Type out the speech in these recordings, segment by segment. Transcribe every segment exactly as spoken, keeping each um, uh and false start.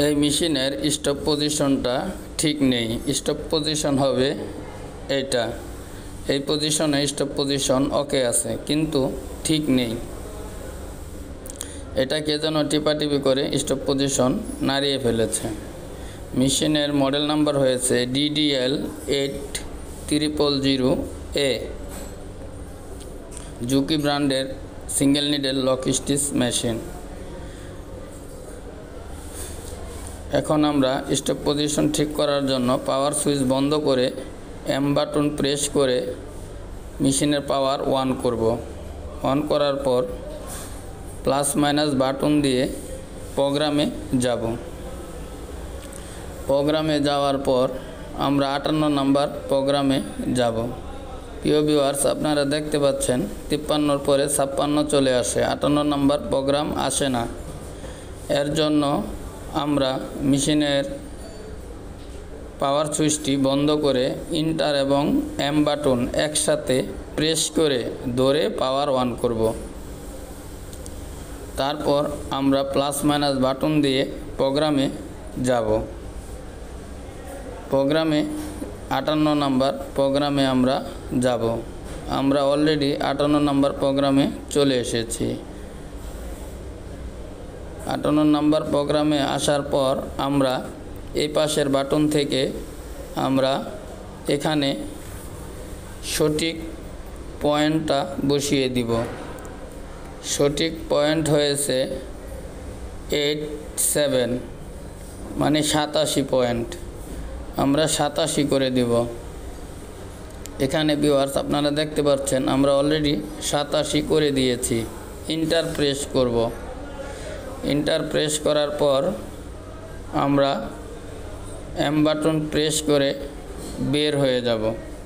এই মেশিনের স্টপ পজিশনটা ঠিক নেই। স্টপ পজিশন হবে এটা, এই পজিশনে স্টপ পজিশন ওকে আছে কিন্তু ঠিক নেই। এটা কে যেন টিপাটিপি করে স্টপ পজিশন নাড়িয়ে ফেলেছে। মেশিনের মডেল নাম্বার হয়েছে DDL eight triple zero A, Juki ব্র্যান্ডের single needle lock stitch machine. এখন আমরা স্টপ পজিশন ঠিক করার জন্য পাওয়ার সুইচ বন্ধ করে এম বাটন প্রেস করে মেশিনের পাওয়ার অন করব। অন করার পর প্লাস মাইনাস বাটন দিয়ে প্রোগ্রামে যাব। প্রোগ্রামে যাওয়ার পর আমরা আটান্ন নাম্বার প্রোগ্রামে যাব। প্রিয় ভিউয়ার্স, আপনারা দেখতে পাচ্ছেন তিপ্পান্নর পরে ছাপ্পান্ন চলে আসে, আটান্ন নাম্বার প্রোগ্রাম আসে না। এর জন্য আমরা মেশিনের পাওয়ার সুইচটি বন্ধ করে ইন্টার এবং এম বাটন একসাথে প্রেস করে ধরে পাওয়ার অন করব। তারপর আমরা প্লাস মাইনাস বাটন দিয়ে প্রোগ্রামে যাব। প্রোগ্রামে আটান্ন নাম্বার প্রোগ্রামে আমরা যাব। আমরা অলরেডি আটান্ন নাম্বার প্রোগ্রামে চলে এসেছি। আটান্ন নাম্বার প্রোগ্রামে আসার পর আমরা এই পাশের বাটন থেকে আমরা এখানে সঠিক পয়েন্টটা বসিয়ে দিব। সঠিক পয়েন্ট হয়েছে এইট সেভেন, মানে সাতাশি পয়েন্ট। আমরা সাতাশি করে দিব। এখানে ভিউয়ার্স আপনারা দেখতে পাচ্ছেন আমরা অলরেডি সাতাশি করে দিয়েছি। ইন্টার প্রেস করব। ইন্টার প্রেস করার পর আমরা এম বাটন প্রেস করে বের হয়ে যাব।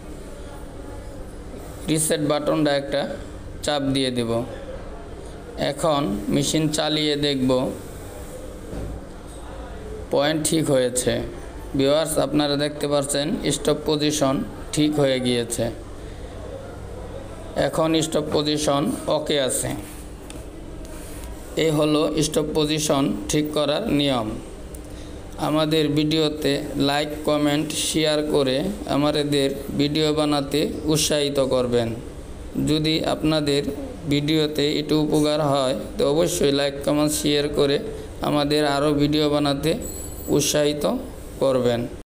রিসেট বাটনটা একটা চাপ দিয়ে দেব। এখন মেশিন চালিয়ে দেখব পয়েন্ট ঠিক হয়েছে। ভিউয়ার্স আপনারা দেখতে পাচ্ছেন স্টপ পজিশন ঠিক হয়ে গিয়েছে। এখন স্টপ পজিশন ওকে আছে। এই হলো স্টপ পজিশন ঠিক করার নিয়ম। আমাদের ভিডিওতে লাইক কমেন্ট শেয়ার করে আমাদের ভিডিও বানাতে উৎসাহিত করবেন। যদি আপনাদের ভিডিওতে একটু উপকার হয় তো অবশ্যই লাইক কমেন্ট শেয়ার করে আমাদের আরও ভিডিও বানাতে উৎসাহিত করবেন।